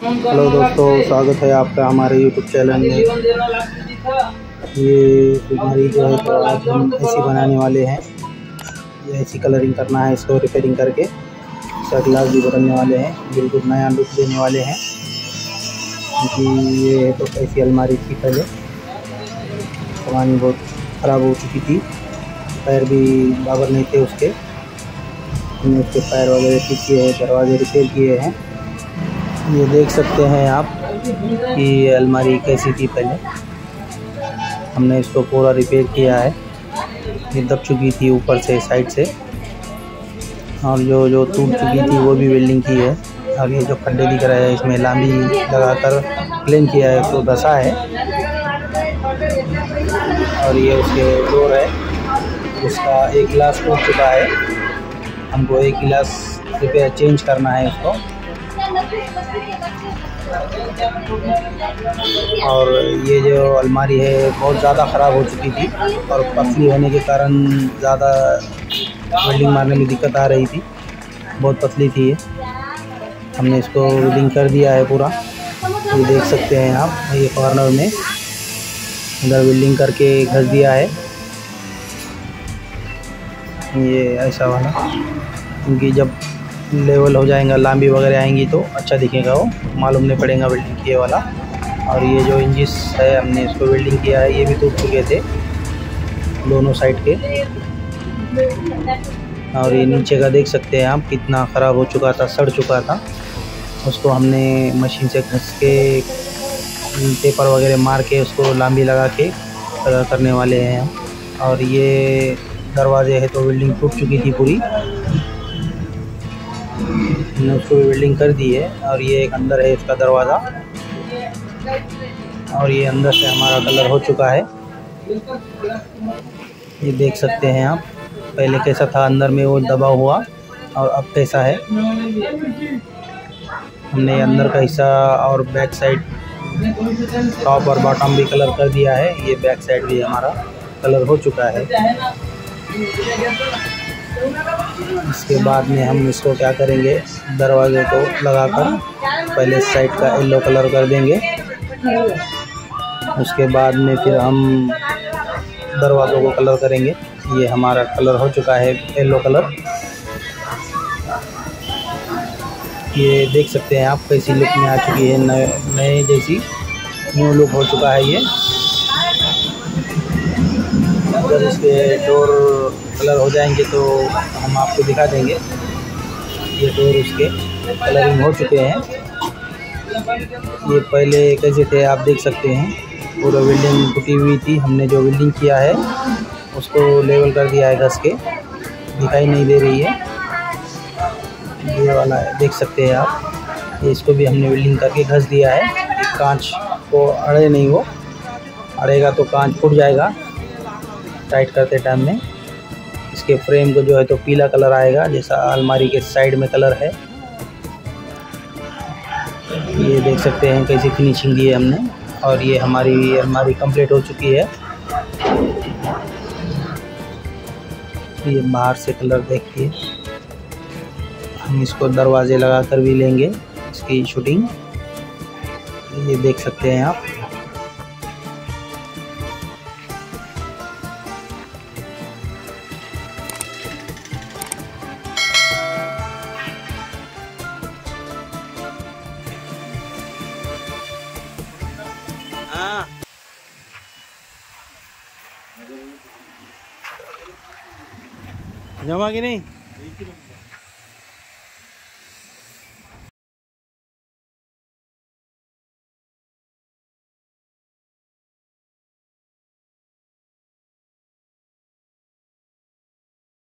Hello दोस्तों, स्वागत है आपका हमारे यूट्यूब चैनल में। ये बीमारी जो है तो आज हम ऐसी बनाने वाले हैं। ये ऐसी कलरिंग करना है, इसको रिपेयरिंग करके इसका ग्लास भी बदलने वाले हैं, बिल्कुल नया लुक देने वाले हैं। क्योंकि ये तो ऐसी अलमारी थी पहले, पुरानी, बहुत ख़राब हो चुकी थी। पैर भी बराबर नहीं थे उसके, हमने उसके पैर वगैरह ठीक किए हैं, दरवाजे रिपेयर किए हैं। ये देख सकते हैं आप कि ये अलमारी कैसी थी पहले, हमने इसको पूरा रिपेयर किया है। ये दब चुकी थी ऊपर से, साइड से, और जो टूट चुकी थी वो भी वेल्डिंग की है। और ये जो खड्डे दिख रहे हैं इसमें लांबी लगाकर प्लेन किया है, तो धसा है। और ये उसके डोर है, उसका एक गिलास टूट चुका है, हमको एक गिलास रिपेयर चेंज करना है इसको। और ये जो अलमारी है बहुत ज़्यादा ख़राब हो चुकी थी और पतली होने के कारण ज़्यादा वेल्डिंग मारने में दिक्कत आ रही थी, बहुत पतली थी ये। हमने इसको वेल्डिंग कर दिया है पूरा, ये देख सकते हैं आप। ये कॉर्नर में इधर वेल्डिंग करके घस दिया है, ये ऐसा वाला, क्योंकि जब लेवल हो जाएगा, लांबी वगैरह आएंगी तो अच्छा दिखेगा, वो मालूम नहीं पड़ेगा वेल्डिंग किए वाला। और ये जो इंजिस है हमने इसको वेल्डिंग किया है, ये भी टूट चुके थे दोनों साइड के। और ये नीचे का देख सकते हैं आप, कितना ख़राब हो चुका था, सड़ चुका था। उसको हमने मशीन से घस के पेपर वगैरह मार के उसको लांबी लगा के कलर करने वाले हैं। और ये दरवाजे है तो वेल्डिंग टूट चुकी थी पूरी, हमने उसको वेल्डिंग कर दी है। और ये एक अंदर है इसका दरवाज़ा, और ये अंदर से हमारा कलर हो चुका है, ये देख सकते हैं आप। पहले कैसा था अंदर में वो दबा हुआ, और अब कैसा है। हमने अंदर का हिस्सा और बैक साइड, टॉप और बॉटम भी कलर कर दिया है। ये बैक साइड भी हमारा कलर हो चुका है। इसके बाद में हम इसको क्या करेंगे, दरवाजे को लगाकर पहले साइड का येलो कलर कर देंगे। उसके बाद में फिर हम दरवाज़ों को कलर करेंगे। ये हमारा कलर हो चुका है, येलो कलर। ये देख सकते हैं आप कैसी लुक में आ चुकी है, नए जैसी न्यू लुक हो चुका है ये। जब इसके डोर कलर हो जाएंगे तो हम आपको दिखा देंगे। ये डोर उसके कलरिंग हो चुके हैं। ये पहले कैसे थे आप देख सकते हैं, पूरा वेल्डिंग टूटी हुई थी। हमने जो वेल्डिंग किया है उसको लेवल कर दिया है घस के, दिखाई नहीं दे रही है। ये वाला देख सकते हैं आप, ये इसको भी हमने वेल्डिंग करके घस दिया है। कांच को अड़े नहीं, वो अड़ेगा तो कांच फूट जाएगा टाइट करते टाइम में। इसके फ्रेम को जो है तो पीला कलर आएगा, जैसा अलमारी के साइड में कलर है। ये देख सकते हैं कैसी फिनिशिंग दी है हमने। और ये हमारी अलमारी कंप्लीट हो चुकी है। ये बाहर से कलर देखिए, हम इसको दरवाजे लगा कर भी लेंगे इसकी शूटिंग। ये देख सकते हैं आप। जमा कि नहीं?